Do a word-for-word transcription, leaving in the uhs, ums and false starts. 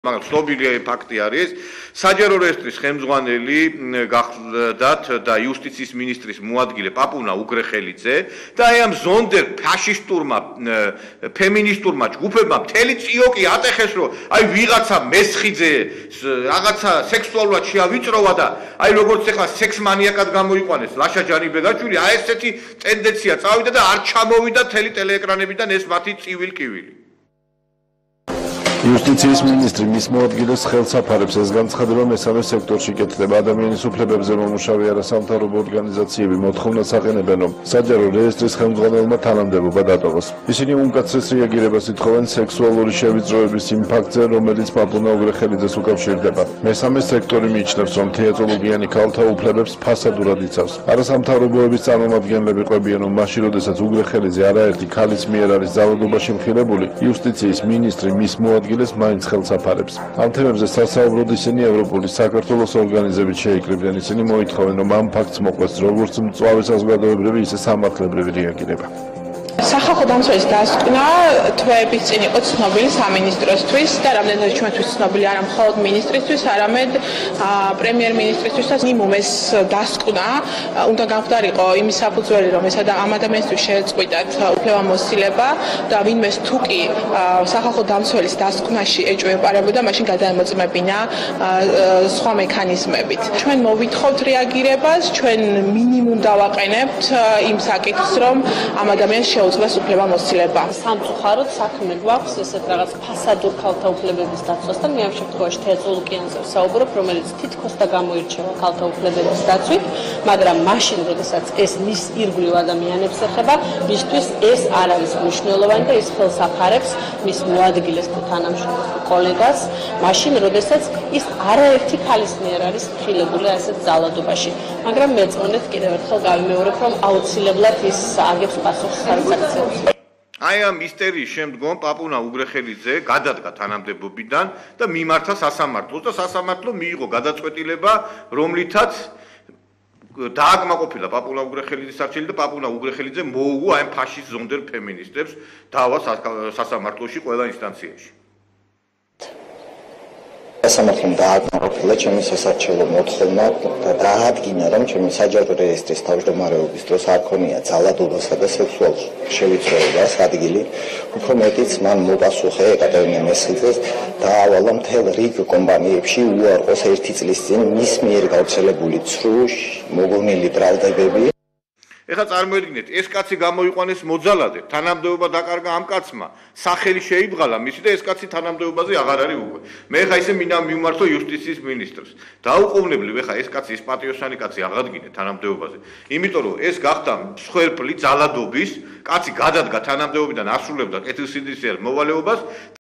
მაგრამ ცნობილი ფაქტი არის, საჯარო რეესტრის ხელმძღვანელი გახლდათ და იუსტიციის მინისტრის მოადგილე პაპუნა უგრეხელიძე და აი ამ ზონდერ ფაშისტურმა ფემინისტურმა ჯგუფებმა მთელი წიოკი ატეხეს, რომ აი ვიღაცა მესხიძე რაღაცა სექსუალურად შეავიწროვა და აი როგორც ეხლა სექსმანიაკად გამოიყვანეს ლაშა ჯანიბეგაშვილი, აი ესეთი ტენდენცია წავიდა და არ ჩამოვიდა მთელი ტელეეკრანებიდან ეს მათი წივილი-კივილი. იუსტიციის მინისტრი მის მოადგილეს ხელს აფარებს ეს განცხადება მესამე სექტორში კეთდება ადამიანის უფლებებზე მომუშავე არასამთავრობო ორგანიზაციები მოთხოვნას აყენებენ რომ საჯარო რეესტრის ხელმძღვანელმა თანამდებობა დატოვოს. ისინი უმკაცრეს რეაგირებას ითხოვენ სექსუალური შევიწროების იმ ფაქტზე, რომელიც პაპუნა უგრეხელიძეს უკავშირდება. მესამე სექტორი მიიჩნევს, რომ თეატროლოგიანი ქალთა უფლებებს ფასადურად იცავს. არასამთავრობოების წარმომადგენლები ყვებიან, რომ მაშინ, როდესაც უგრეხელიძე არაერთი ქალის მიერ არის ძალადობაში მხილებული, იუსტიციის მინისტრი მის მოადგილეს გილეს მაინც ხელს აფარებს. ამ თემებზე სასაუბროდ ისინი ევროპული საქართველოს ორგანიზებით შეიკრიბნენ. ისინი მოითხოვენ, რომ ამ ფაქტს მოყვეს როგორც მწვავე საზოგადოებრივი, ისე სამართლებრივი რეაგირება. სახალხო დამცველის დასკვნა თვეების წინ იყო ცნობილი სამინისტროსთვის და რამდენადაც ჩვენთვის ცნობილი არა მხოლოდ მინისტრისთვის, არამედ პრემიერ-მინისტრისთვისაც მინიმუმ ეს დასკვნა უნდა გამხდარიყო იმის საფუძველი, რომ ეს ამ ადამიანისთვის შეეწყვიტათ უფლებამოსილება და ვინმეს თუ კი სახალხო დამცველის დასკვნაში ეჭვეპარებოდა, მაშინ გადაემოწმებინა სხვა მექანიზმებით. ჩვენ მოვითხოვთ რეაგირებას, ჩვენ მინიმუმ დავაყენებთ იმ საკითხს, რომ ამ ადამიანს შეუძლია უფლებამოსილება. სამწუხაროდ საქმე გვაქვს ესეთ რაღაც ფასადურ ქალთა უფლებების დაცვას და მე ამ შემთხვევაში თეატროლოგიანზე ვსაუბრობ, რომელიც თითქოს და გამოირჩევა ქალთა უფლებების დაცვით, მაგრამ მაშინ, როდესაც ეს მის ირგვლივ ადამიანებს ეხება, მისთვის ეს არ არის მნიშვნელოვანი და ის ხელს აფარებს მის მოადგილეს თუ თანამშრომლს თუ კოლეგას, მაშინ, როდესაც ის არაერთი ქალის მიერ არის მხილებული ასეთ ძალადობაში. მაგრამ მეწონეთ კიდევ ერთხელ გავიმეორებ, რომ აუცილებლად ის აგებს პასუხს საქმეს. აი ამ ისტერიის შემდგომ პაპუნა უგრეხელიძე გადადგა თანამდებობიდან და მიმართა სასამართლოს და სასამართლო მიიღო გადაწყვეტილება, რომლითაც დააკმაყოფილა პაპუნა უგრეხელიძის არჩევანი და პაპუნა უგრეხელიძე მოუგო აი ამ ფაშისტ ზონდერ ფემინისტებს დავა სასამართლოში ყველა ინსტანციაში. სასამართლომ დააკმაყოფილა ჩემი სასარჩელო მოთხოვნა და დაადგინა, რომ ჩემი საჯარო რეესტრის თავმჯდომარეობის დროს არ ქონია ძალადობასა და სექსუალურ შევიწროებას ადგილი. უფრო მეტიც მან მოპასუხა ეკატერინე მესხიძეს დაავალა მთელ რიგ კომპანიებში უარყოს ერთი წლის წინ მის მიერ გავრცელებული ცრუ მოგონილი ბრალდებები. ეხლა წარმოედგინეთ, ეს კაცი გამოიყვანეს მოძალადე, თანამდებობა დაკარგა ამ კაცმა, სახელი შეიბღალა მისი და ეს კაცი თანამდებობაზე აღარ არის უკვე. მე ეხლა ისე მინდა მიმართო იუსტიციის მინისტრს. დაუყოვნებლივ ეხლა ეს კაცი, ეს პატიოსანი კაცი აღადგინე თანამდებობაზე. იმიტომ რომ ეს გახდა მსხვერპლი ძალადობის, კაცი გადადგა თანამდებობიდან, ასრულებდა კეთილსინდისიერ მოვალეობას.